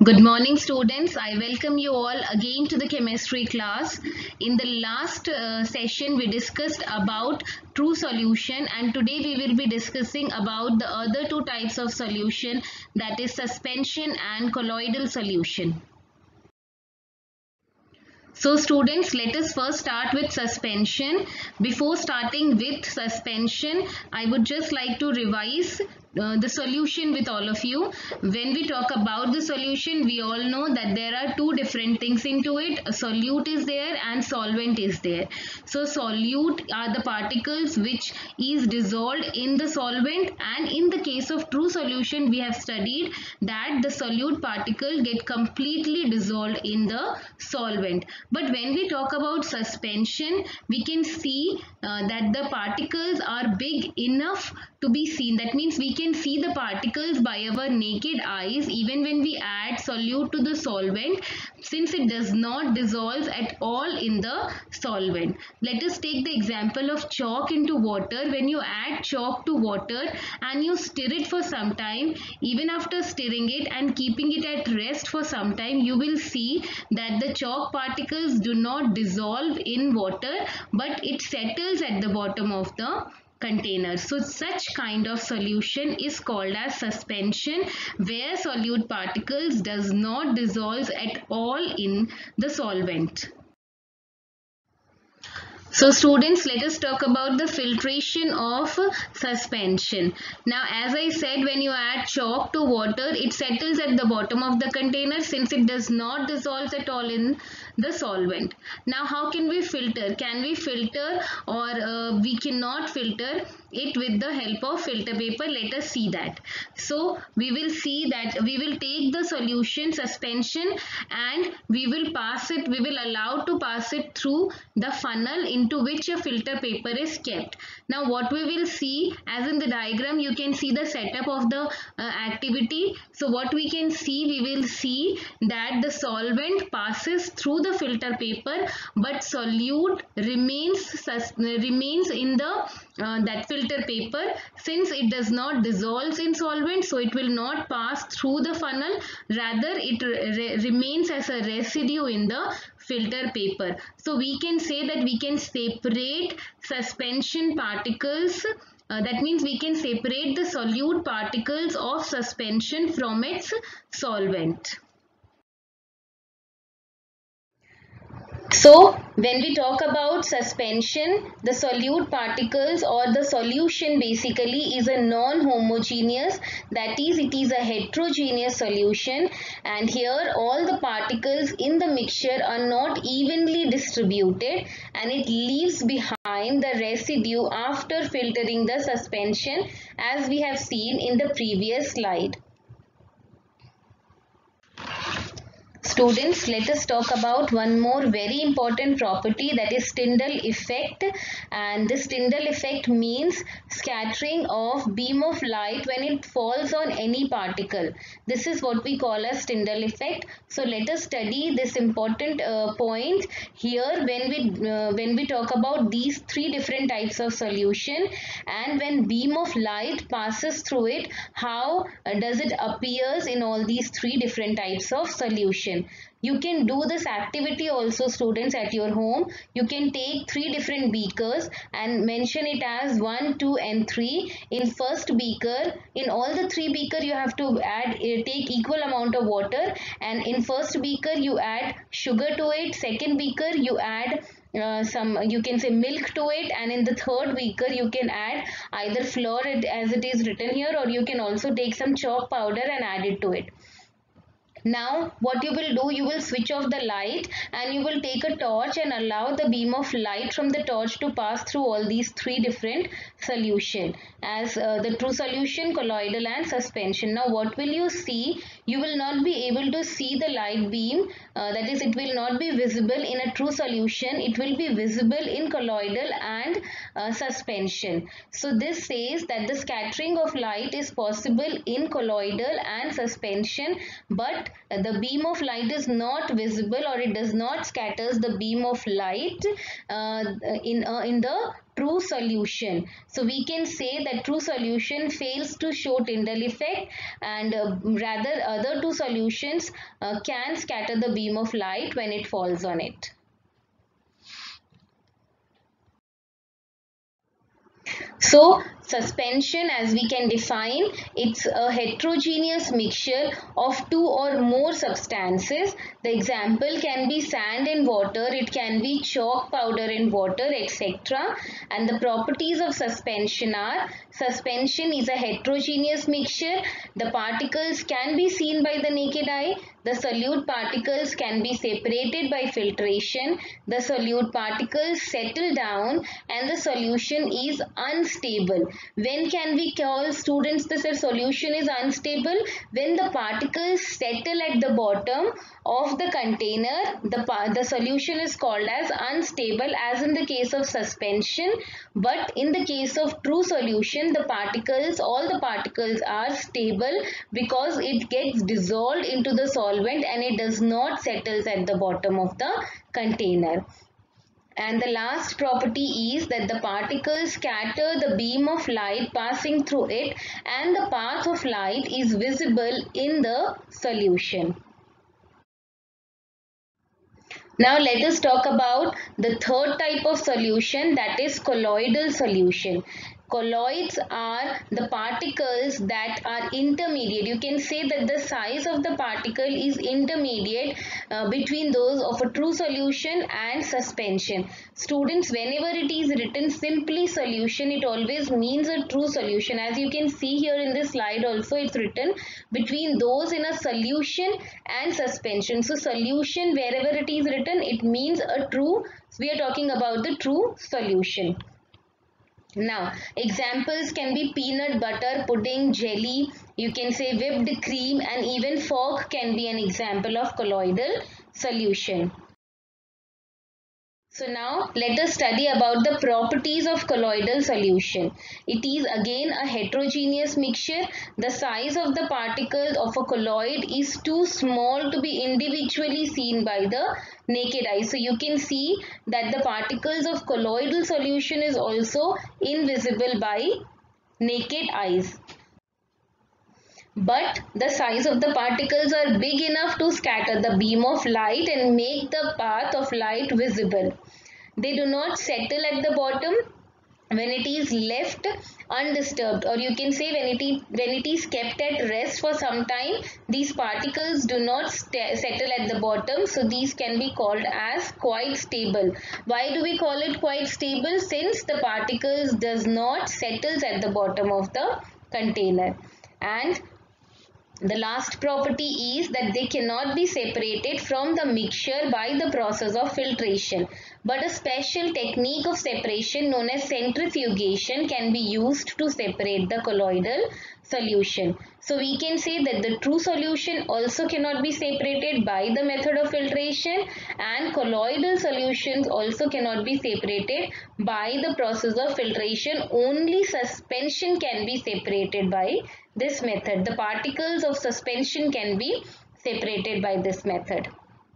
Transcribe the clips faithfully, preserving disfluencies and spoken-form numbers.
Good morning students. I welcome you all again to the chemistry class. In the last uh, session we discussed about true solution, and today we will be discussing about the other two types of solution, that is suspension and colloidal solution. So students, let us first start with suspension. Before starting with suspension, I would just like to revise uh, the solution with all of you. When we talk about the solution, we all know that there are two different things into it. A solute is there and solvent is there. So solute are the particles which is dissolved in the solvent, and in the case of true solution we have studied that the solute particle get completely dissolved in the solvent. But when we talk about suspension, we can see uh, that the particles are big enough to be seen. That means we can see the particles by our naked eyes even when we add solute to the solvent, since it does not dissolve at all in the solvent. Let us take the example of chalk into water. When you add chalk to water and you stir it for some time, even after stirring it and keeping it at rest for some time, you will see that the chalk particles do not dissolve in water, but it settles at the bottom of the container. So such kind of solution is called as suspension, where solute particles does not dissolve at all in the solvent. So students, let us talk about the filtration of suspension. Now as I said, when you add chalk to water, it settles at the bottom of the container since it does not dissolve at all in the solvent. Now how can we filter? Can we filter or uh, we cannot filter it with the help of filter paper? Let us see that. So we will see that we will take the solution suspension and we will pass it, we will allow to pass it through the funnel into which a filter paper is kept. Now what we will see, as in the diagram you can see the setup of the uh, activity. So what we can see, we will see that the solvent passes through the filter paper, but solute remains remains in the uh, that filter paper, since it does not dissolve in solvent, so it will not pass through the funnel, rather it re remains as a residue in the filter paper. So we can say that we can separate suspension particles. Uh, that means we can separate the solute particles of suspension from its solvent. So when we talk about suspension, the solute particles or the solution basically is a non-homogeneous, that is, it is a heterogeneous solution, and here all the particles in the mixture are not evenly distributed and it leaves behind the residue after filtering the suspension, as we have seen in the previous slide. Students, let us talk about one more very important property, that is Tyndall effect. And this Tyndall effect means scattering of beam of light when it falls on any particle. This is what we call as Tyndall effect. So let us study this important uh, point here when we uh, when we talk about these three different types of solution, and when beam of light passes through it, how uh, does it appears in all these three different types of solution. You can do this activity also, students, at your home. You can take three different beakers and mention it as one, two and three. In first beaker, in all the three beaker you have to add, uh, take equal amount of water, and in first beaker you add sugar to it, second beaker you add Uh, some, you can say, milk to it, and in the third beaker you can add either flour as it is written here, or you can also take some chalk powder and add it to it. Now what you will do, you will switch off the light and you will take a torch and allow the beam of light from the torch to pass through all these three different solution, as uh, the true solution, colloidal and suspension. Now what will you see? You will not be able to see the light beam, uh, that is, it will not be visible in a true solution. It will be visible in colloidal and uh, suspension. So this says that the scattering of light is possible in colloidal and suspension, but the beam of light is not visible, or it does not scatters the beam of light uh, in uh, in the true solution. So we can say that true solution fails to show Tyndall effect, and uh, rather other two solutions uh, can scatter the beam of light when it falls on it. So suspension, as we can define, it's a heterogeneous mixture of two or more substances. The example can be sand and water, it can be chalk powder and water, et cetera. And the properties of suspension are: suspension is a heterogeneous mixture, the particles can be seen by the naked eye, the solute particles can be separated by filtration, the solute particles settle down, and the solution is unstable. When can we call, students, this solution is unstable? When the particles settle at the bottom of the container, the, the solution is called as unstable, as in the case of suspension. But in the case of true solution, the particles, all the particles are stable because it gets dissolved into the solvent and it does not settle at the bottom of the container. And the last property is that the particles scatter the beam of light passing through it, and the path of light is visible in the solution. Now let us talk about the third type of solution, that is colloidal solution. Colloids are the particles that are intermediate. You can say that the size of the particle is intermediate uh, between those of a true solution and suspension. Students, whenever it is written simply solution, it always means a true solution. As you can see here in this slide also, it's written between those in a solution and suspension. So solution, wherever it is written, it means a true. We are talking about the true solution. Now, examples can be peanut butter, pudding, jelly, you can say whipped cream, and even fog can be an example of colloidal solution. So now let us study about the properties of colloidal solution. It is again a heterogeneous mixture. The size of the particles of a colloid is too small to be individually seen by the naked eye. So you can see that the particles of colloidal solution is also invisible by naked eyes. But the size of the particles are big enough to scatter the beam of light and make the path of light visible. They do not settle at the bottom when it is left undisturbed, or you can say when it is, when it is kept at rest for some time, these particles do not settle at the bottom. So these can be called as quite stable. Why do we call it quite stable? Since the particles does not settle at the bottom of the container. And the last property is that they cannot be separated from the mixture by the process of filtration. But a special technique of separation known as centrifugation can be used to separate the colloidal solution. So we can say that the true solution also cannot be separated by the method of filtration, and colloidal solutions also cannot be separated by the process of filtration. Only suspension can be separated by this method. The particles of suspension can be separated by this method.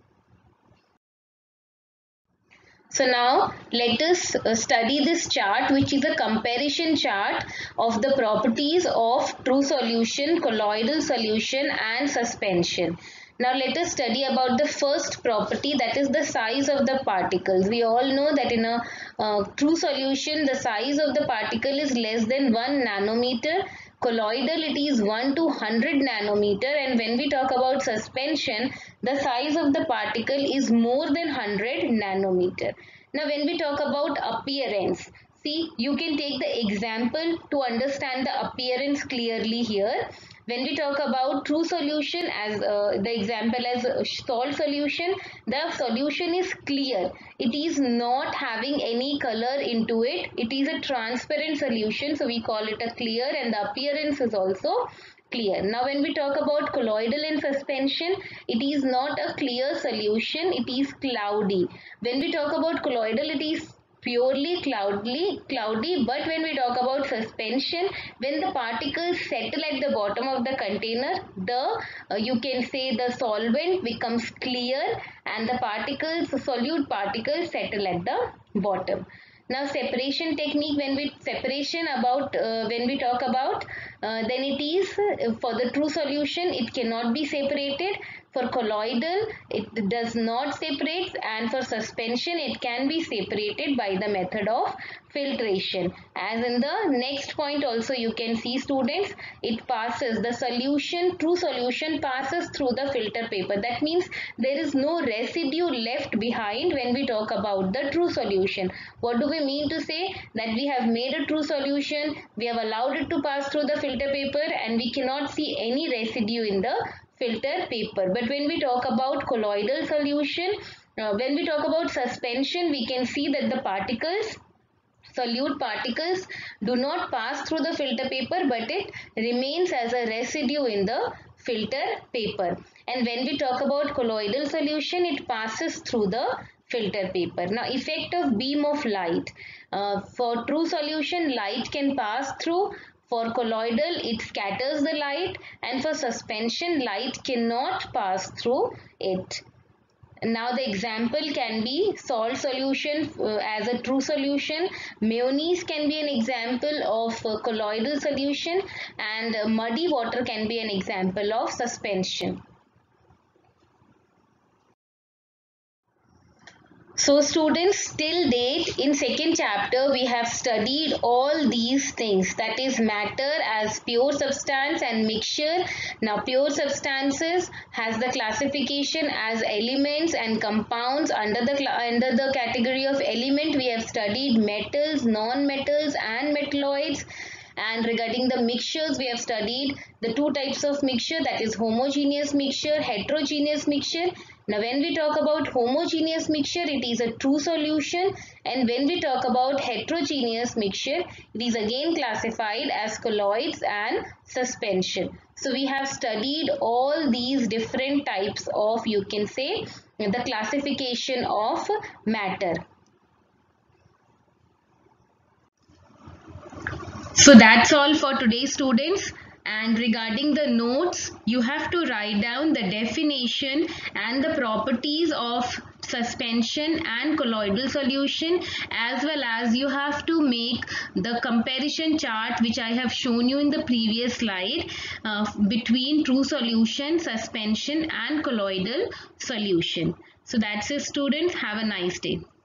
So now let us study this chart, which is a comparison chart of the properties of true solution, colloidal solution and suspension. Now let us study about the first property, that is the size of the particles. We all know that in a uh, true solution the size of the particle is less than one nanometer. Colloidal, it is one to one hundred nanometer, and when we talk about suspension, the size of the particle is more than one hundred nanometer. Now when we talk about appearance, see, you can take the example to understand the appearance clearly here. When we talk about true solution, as uh, the example as salt solution, the solution is clear. It is not having any color into it. It is a transparent solution, so we call it a clear, and the appearance is also clear. Now when we talk about colloidal and suspension, it is not a clear solution, it is cloudy. When we talk about colloidal, it is purely cloudy, cloudy. But when we talk about suspension, when the particles settle at the bottom of the container, the uh, you can say the solvent becomes clear and the particles, solute particles settle at the bottom. Now separation technique, when we separation about uh, when we talk about uh, then it is uh, for the true solution it cannot be separated. For colloidal it does not separate, and for suspension it can be separated by the method of filtration. As in the next point also you can see students, it passes the solution, true solution passes through the filter paper. That means there is no residue left behind when we talk about the true solution. What do we mean to say? That we have made a true solution, we have allowed it to pass through the filter paper and we cannot see any residue in the filter paper. But when we talk about colloidal solution, uh, when we talk about suspension, we can see that the particles, solute particles do not pass through the filter paper, but it remains as a residue in the filter paper. And when we talk about colloidal solution, it passes through the filter paper. Now effect of beam of light. Uh, for true solution, light can pass through. For colloidal, it scatters the light, and for suspension, light cannot pass through it. Now the example can be salt solution uh, as a true solution, mayonnaise can be an example of uh, colloidal solution, and uh, muddy water can be an example of suspension. So students, till date in second chapter we have studied all these things, that is matter as pure substance and mixture. Now pure substances has the classification as elements and compounds. Under the under the category of element we have studied metals, non-metals and metalloids. And regarding the mixtures, we have studied the two types of mixture, that is homogeneous mixture, heterogeneous mixture. Now when we talk about homogeneous mixture, it is a true solution, and when we talk about heterogeneous mixture, it is again classified as colloids and suspension. So we have studied all these different types of, you can say, the classification of matter. So that's all for today, students. And regarding the notes, you have to write down the definition and the properties of suspension and colloidal solution, as well as you have to make the comparison chart which I have shown you in the previous slide uh, between true solution, suspension and colloidal solution. So that's it, students. Have a nice day.